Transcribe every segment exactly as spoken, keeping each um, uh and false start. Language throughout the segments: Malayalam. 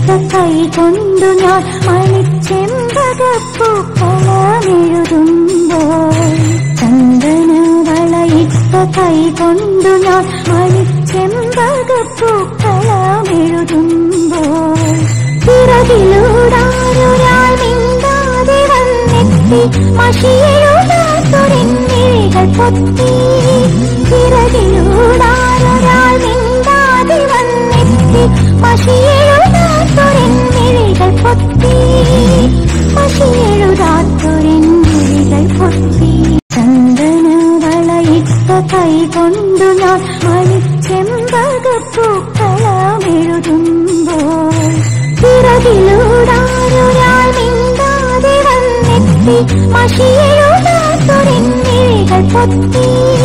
വളയിട്ട കൈ കൊണ്ടു ഞാൻ മണിച്ചെമ്പകപ്പൂക്കളമെഴുതുമ്പോൾ ചന്ദന വളയിട്ട കൈ കൊണ്ടു ഞാൻ മണിച്ചെമ്പകപ്പൂക്കളമെഴുതുമ്പോൾ പിറകിലൂടാരൊരാൾ മിണ്ടാതെ വന്നെത്തി മഷിയെഴുതാത്തൊരെന്നിഴികൾ പൊത്തി പിറകിലൂടാരൊരാൾ മിണ്ടാതെ വന്നെത്തി മഷിയെഴുതാത്തൊരെന്നിഴികൾ പൊത്തി മഷിയെഴുതാത്തൊരെന്നിഴികൾ പൊത്തി ചന്ദന വളയിട്ട കൈ കൊണ്ടു ഞാൻ മണിച്ചെമ്പകപ്പൂക്കളമെഴുതുമ്പോൾ പിറകിലൂടാരൊരാൾ മിണ്ടാതെ വന്നെത്തി മഷിയെഴുതാത്തൊരെന്നിഴികൾ പൊത്തി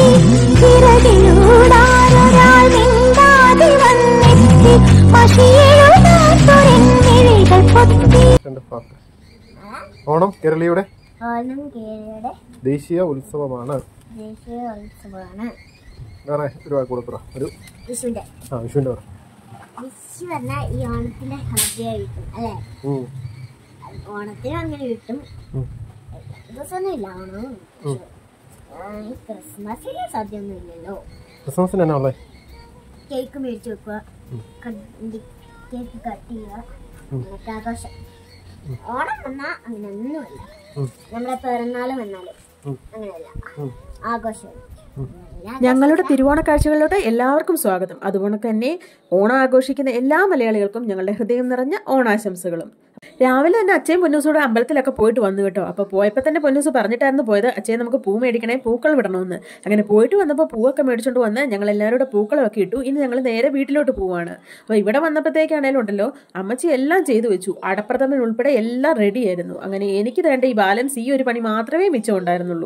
പിറകിലൂടാരൊരാൾ മിണ്ടാതെ വന്നെത്തി മഷിയെഴുതാത്തൊരെന്നിഴികൾ പൊത്തി. ഓണം കേരളീയയുടെ ഓണം കേരളയുടെ ദേശീയ ഉത്സവമാണ്. ദേശീയ ഉത്സവമാണ്. വേറെ ഒരു വാക്ക് കൊടുക്കുക. ഒരു വിഷുവിന്റെ ആ വിഷുവിന്റെ പറ. വിഷു പറഞ്ഞാൽ ഈ ഓണത്തിന്റെ സദ്യ കിട്ടും അല്ലേ? ഓണത്തിന് അങ്ങനെ കിട്ടും. ദിവസമൊന്നും ഇല്ല ഓണം. ക്രിസ്മസിന് സദ്യ ഒന്നും ഇല്ലല്ലോ. ക്രിസ്മസിന് എന്നാ ഉള്ളത്? കേക്ക് മേടിച്ചു വെക്കുക, കേക്ക് കട്ട് ചെയ്യുക, അങ്ങനത്തെ ആഘോഷം. ഓണം വന്നാ അങ്ങനെ ഒന്നുമല്ല. നമ്മുടെ പിറന്നാള് വന്നാലും അങ്ങനെയല്ല, ആഘോഷം. ഞങ്ങളുടെ തിരുവോണ കാഴ്ചകളിലോട്ട് എല്ലാവർക്കും സ്വാഗതം. അതുപോലെ തന്നെ ഓണം ആഘോഷിക്കുന്ന എല്ലാ മലയാളികൾക്കും ഞങ്ങളുടെ ഹൃദയം നിറഞ്ഞ ഓണാശംസകളും. രാവിലെ തന്നെ അച്ഛയും പൊന്നൂസോടെ അമ്പലത്തിലൊക്കെ പോയിട്ട് വന്നു കേട്ടോ. അപ്പോൾ പോയപ്പോൾ തന്നെ പൊന്നൂസ് പറഞ്ഞിട്ടായിരുന്നു പോയത്, അച്ഛയെ നമുക്ക് പൂ മേടിക്കണേ, പൂക്കൾ വിടണമെന്ന്. അങ്ങനെ പോയിട്ട് വന്നപ്പോൾ പൂവൊക്കെ മേടിച്ചുകൊണ്ട് വന്ന് ഞങ്ങൾ എല്ലാവരുടെ പൂക്കളൊക്കെ ഇട്ടു. ഇനി ഞങ്ങൾ നേരെ വീട്ടിലോട്ട് പോവാണ്. അപ്പോൾ ഇവിടെ വന്നപ്പോഴത്തേക്കാണേലും ഉണ്ടല്ലോ അമ്മച്ചി എല്ലാം ചെയ്തു വെച്ചു. അടപ്രഥമൻ ഉൾപ്പെടെ എല്ലാം റെഡി ആയിരുന്നു. അങ്ങനെ എനിക്ക് വേണ്ട ഈ ബാലൻസ് ഈ ഒരു പണി മാത്രമേ മിച്ചം ഉണ്ടായിരുന്നുള്ളൂ.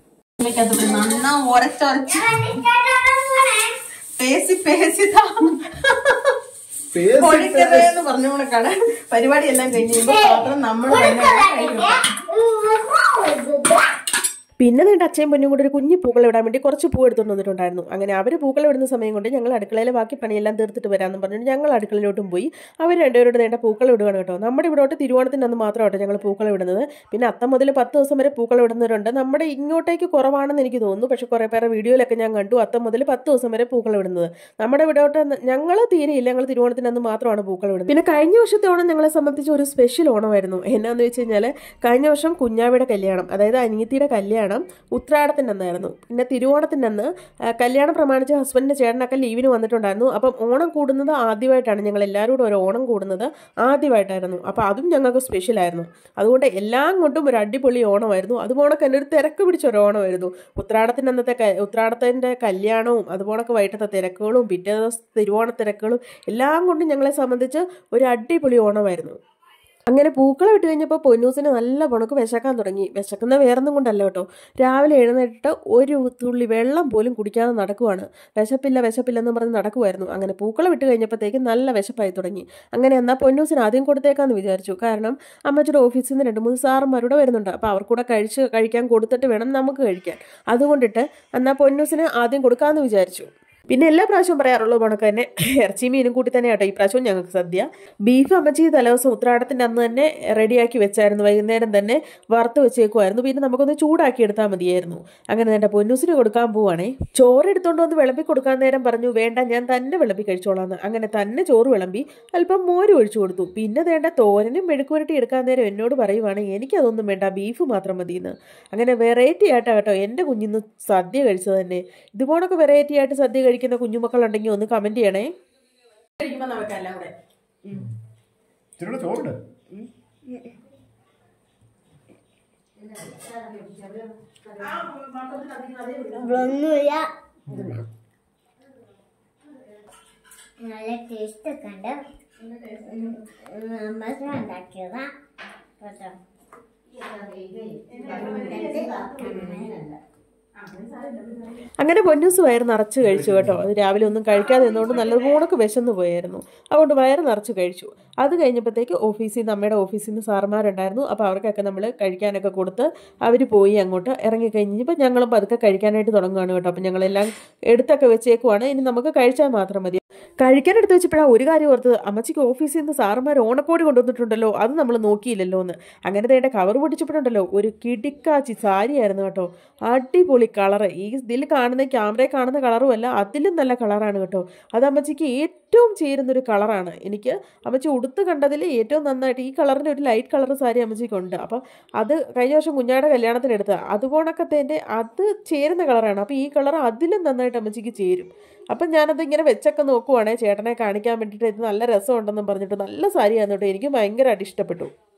പറഞ്ഞുകൊണ്ടാണ് പരിപാടി എല്ലാം കഴിഞ്ഞുമ്പോ പാത്രം നമ്മൾ പിന്നെ നിന്റെ അച്ഛയും പൊന്നും കൂടെ ഒരു കുഞ്ഞു പൂക്കൾ ഇടാൻ വേണ്ടി കുറച്ച് പൂ എടുത്തുകൊണ്ട് വന്നിട്ടുണ്ടായിരുന്നു. അങ്ങനെ അവർ പൂക്കൾ ഇടുന്ന സമയം കൊണ്ട് ഞങ്ങൾ അടുക്കളയിലെ ബാക്കി പണിയെല്ലാം തീർത്തിട്ട് വരാമെന്ന് പറഞ്ഞിട്ട് ഞങ്ങൾ അടുക്കളയിലോട്ടും പോയി. അവർ രണ്ടുപേരോട് നേണ്ട പൂക്കൾ ഇടുകയാണ് കേട്ടോ. നമ്മുടെ ഇവിടോട്ട് തിരുവോണത്തിൻ്റെ അന്ന് മാത്രമാട്ടോ ഞങ്ങൾ പൂക്കൾ ഇടുന്നത്. പിന്നെ അത്തം മുതൽ പത്ത് ദിവസം വരെ പൂക്കൾ ഇടുന്നവരുണ്ട്. നമ്മുടെ ഇങ്ങോട്ടേക്ക് കുറവാണെന്ന് എനിക്ക് തോന്നുന്നു. പക്ഷെ കുറേ പേരെ വീഡിയോയിലൊക്കെ ഞാൻ കണ്ടു അത്തം മുതൽ പത്ത് ദിവസം വരെ പൂക്കൾ ഇടുന്നത്. നമ്മുടെ ഇവിടോട്ട് ഞങ്ങൾ തീരെയില്ല, ഞങ്ങൾ തിരുവോണത്തിൻ്റെ അന്ന് മാത്രമാണ് പൂക്കൾ ഇടുന്നത്. പിന്നെ കഴിഞ്ഞ വർഷത്തെ ഓണം ഞങ്ങളെ സംബന്ധിച്ച് ഒരു സ്പെഷ്യൽ ഓണമായിരുന്നു. എന്നാന്ന് വെച്ച് കഴിഞ്ഞാൽ കഴിഞ്ഞ വർഷം കുഞ്ഞാവിയുടെ കല്യാണം, അതായത് അനിയത്തിയുടെ കല്യാണം ഉത്രാടത്തിൻ്റെ അന്നായിരുന്നു. പിന്നെ തിരുവോണത്തിൻ്റെ അന്ന് കല്യാണം പ്രമാണിച്ച് ഹസ്ബൻഡിൻ്റെ ചേട്ടനൊക്കെ ലീവിന് വന്നിട്ടുണ്ടായിരുന്നു. അപ്പം ഓണം കൂടുന്നത് ആദ്യമായിട്ടാണ്, ഞങ്ങൾ എല്ലാവരും കൂടെ ഒരു ഓണം കൂടുന്നത് ആദ്യമായിട്ടായിരുന്നു. അപ്പോൾ അതും ഞങ്ങൾക്ക് സ്പെഷ്യലായിരുന്നു. അതുകൊണ്ട് എല്ലാം കൊണ്ടും ഒരു അടിപൊളി ഓണമായിരുന്നു. അതുപോലൊക്കെ തന്നെ ഒരു തിരക്ക് പിടിച്ച ഒരു ഓണമായിരുന്നു. ഉത്രാടത്തിൻ്റെ അന്നത്തെ ഉത്രാടത്തിൻ്റെ കല്യാണവും അതുപോലൊക്കെ വൈകിട്ടത്തെ തിരക്കുകളും പിറ്റേ ദിവസം തിരുവോണ തിരക്കുകളും എല്ലാം കൊണ്ടും ഞങ്ങളെ സംബന്ധിച്ച് ഒരു അടിപൊളി ഓണമായിരുന്നു. അങ്ങനെ പൂക്കളം ഇട്ട് കഴിഞ്ഞപ്പോൾ പൊന്നൂസിന് നല്ല പുണക്ക് വിശക്കാൻ തുടങ്ങി. വിശക്കുന്ന വേറൊന്നും കൊണ്ടല്ല കേട്ടോ, രാവിലെ എഴുന്നേറ്റിട്ട് ഒരു തുള്ളി വെള്ളം പോലും കുടിക്കാതെ നടക്കുവാണ്. വിശപ്പില്ല വിശപ്പില്ലെന്നും പറഞ്ഞ് നടക്കുമായിരുന്നു. അങ്ങനെ പൂക്കളം ഇട്ട് കഴിഞ്ഞപ്പോഴത്തേക്ക് നല്ല വിശപ്പായി തുടങ്ങി. അങ്ങനെ എന്നാൽ പൊന്നൂസിന് ആദ്യം കൊടുത്തേക്കാന്ന് വിചാരിച്ചു. കാരണം അമ്മച്ചിയുടെ ഓഫീസിൽ നിന്ന് രണ്ട് മൂന്ന് സാറന്മാരുടെ വരുന്നുണ്ട്. അപ്പോൾ അവർക്കൂടെ കഴിച്ച് കഴിക്കാൻ കൊടുത്തിട്ട് വേണം നമുക്ക് കഴിക്കാൻ. അതുകൊണ്ടിട്ട് എന്നാൽ പൊന്നൂസിന് ആദ്യം കൊടുക്കാമെന്ന് വിചാരിച്ചു. പിന്നെ എല്ലാ പ്രാവശ്യവും പറയാറുള്ളത് കണക്ക് തന്നെ ഇറച്ചി മീനും കൂട്ടി തന്നെ കേട്ടോ ഈ പ്രാവശ്യവും ഞങ്ങൾക്ക് സദ്യ. ബീഫ് അമ്മച്ചി തലേദിവസം ഉത്രാടത്തിൻ്റെ അന്ന് തന്നെ റെഡിയാക്കി വെച്ചായിരുന്നു. വൈകുന്നേരം തന്നെ വറുത്ത് വെച്ചേക്കുമായിരുന്നു. പിന്നെ നമുക്കൊന്ന് ചൂടാക്കി എടുത്താൽ മതിയായിരുന്നു. അങ്ങനെ എൻ്റെ പൊന്നൂസിന് കൊടുക്കാൻ പോവാണേ. ചോറ് എടുത്തുകൊണ്ട് വന്ന് വിളമ്പി കൊടുക്കാൻ നേരം പറഞ്ഞു വേണ്ട ഞാൻ തന്നെ വിളമ്പി കഴിച്ചോളാന്ന്. അങ്ങനെ തന്നെ ചോറ് വിളമ്പി അല്പം മോര് ഒഴിച്ചു കൊടുത്തു. പിന്നെ വേണ്ട തോരനും മെഴുക്കുവരട്ടി എടുക്കാൻ നേരം എന്നോട് പറയുവാണെങ്കിൽ എനിക്കതൊന്നും വേണ്ട, ബീഫ് മാത്രം മതിയെന്ന്. അങ്ങനെ വെറൈറ്റി ആയിട്ടാണ് കേട്ടോ എൻ്റെ കുഞ്ഞിന്ന് സദ്യ കഴിച്ചത് തന്നെ. ഇതുപോലൊക്കെ വെറൈറ്റി ആയിട്ട് സദ്യ കഴിക്കുന്ന കുഞ്ഞുമക്കളുണ്ടെങ്കിൽ ഒന്ന് കമന്റ് ചെയ്യണേ. നല്ല ടേസ്റ്റ് ഒക്കെ ഉണ്ട്. അമ്മ ഉണ്ടാക്കിയതാ കേട്ടോ. അങ്ങനെ പൊന്നൂസ് വയറ് നിറച്ച് കഴിച്ചു കേട്ടോ. അത് രാവിലെ ഒന്നും കഴിക്കാതെ നിന്നുകൊണ്ട് നല്ലതുപോലൊക്കെ വിശന്ന് പോയായിരുന്നു. അതുകൊണ്ട് വയറ് നിറച്ച് കഴിച്ചു. അത് കഴിഞ്ഞപ്പോഴത്തേക്ക് ഓഫീസിൽ നിന്ന് അമ്മയുടെ ഓഫീസിൽ നിന്ന് സാറുമാരുണ്ടായിരുന്നു. അപ്പോൾ അവർക്കൊക്കെ നമ്മൾ കഴിക്കാനൊക്കെ കൊടുത്ത് അവർ പോയി അങ്ങോട്ട് ഇറങ്ങിക്കഴിഞ്ഞപ്പോൾ ഞങ്ങളും പതുക്കെ കഴിക്കാനായിട്ട് തുടങ്ങുകയാണ് കേട്ടോ. അപ്പം ഞങ്ങളെല്ലാം എടുത്തൊക്കെ വെച്ചേക്കുവാണ്. ഇനി നമുക്ക് കഴിച്ചാൽ മാത്രം മതി. കഴിക്കാനെടുത്ത് വെച്ചപ്പോഴാണ് ഒരു കാര്യം ഓർത്തത്, അമ്മച്ചിക്ക് ഓഫീസിൽ നിന്ന് സാറുമാർ ഓണക്കോടി കൊണ്ടുവന്നിട്ടുണ്ടല്ലോ, അത് നമ്മൾ നോക്കിയില്ലല്ലോ എന്ന്. അങ്ങനെ തേടെ കവർ പൊട്ടിച്ചപ്പോഴുണ്ടല്ലോ ഒരു കിടിക്കാച്ചി സാരിയായിരുന്നു കേട്ടോ. അടിപൊളി കളറ്. ഈ ഇതിൽ കാണുന്ന ക്യാമറയിൽ കാണുന്ന കളറും അല്ല, അതിലും നല്ല കളറാണ് കേട്ടോ. അത് അമ്മച്ചിക്ക് ഏറ്റവും ചേരുന്നൊരു കളറാണ്. എനിക്ക് അമ്മച്ചി ഉടുത്ത് കണ്ടതിൽ ഏറ്റവും നന്നായിട്ട് ഈ കളറിൻ്റെ ഒരു ലൈറ്റ് കളർ സാരി അമ്മച്ചിക്കുണ്ട്. അപ്പം അത് കഴിഞ്ഞ വർഷം കുഞ്ഞാടെ കല്യാണത്തിന് എടുത്തത്. അതുപോണക്കത്തേൻ്റെ അത് ചേരുന്ന കളറാണ്. അപ്പോൾ ഈ കളർ അതിലും നന്നായിട്ട് അമ്മച്ചിക്ക് ചേരും. അപ്പം ഞാനത് ഇങ്ങനെ വെച്ചൊക്കെ നോക്കുവാണേ ചേട്ടനെ കാണിക്കാൻ വേണ്ടിയിട്ട്. ഇത് നല്ല രസമുണ്ടെന്നും പറഞ്ഞിട്ട് നല്ല സാരിയായിരുന്നു കേട്ടോ. എനിക്ക് ഭയങ്കരമായിട്ട് ഇഷ്ടപ്പെട്ടു.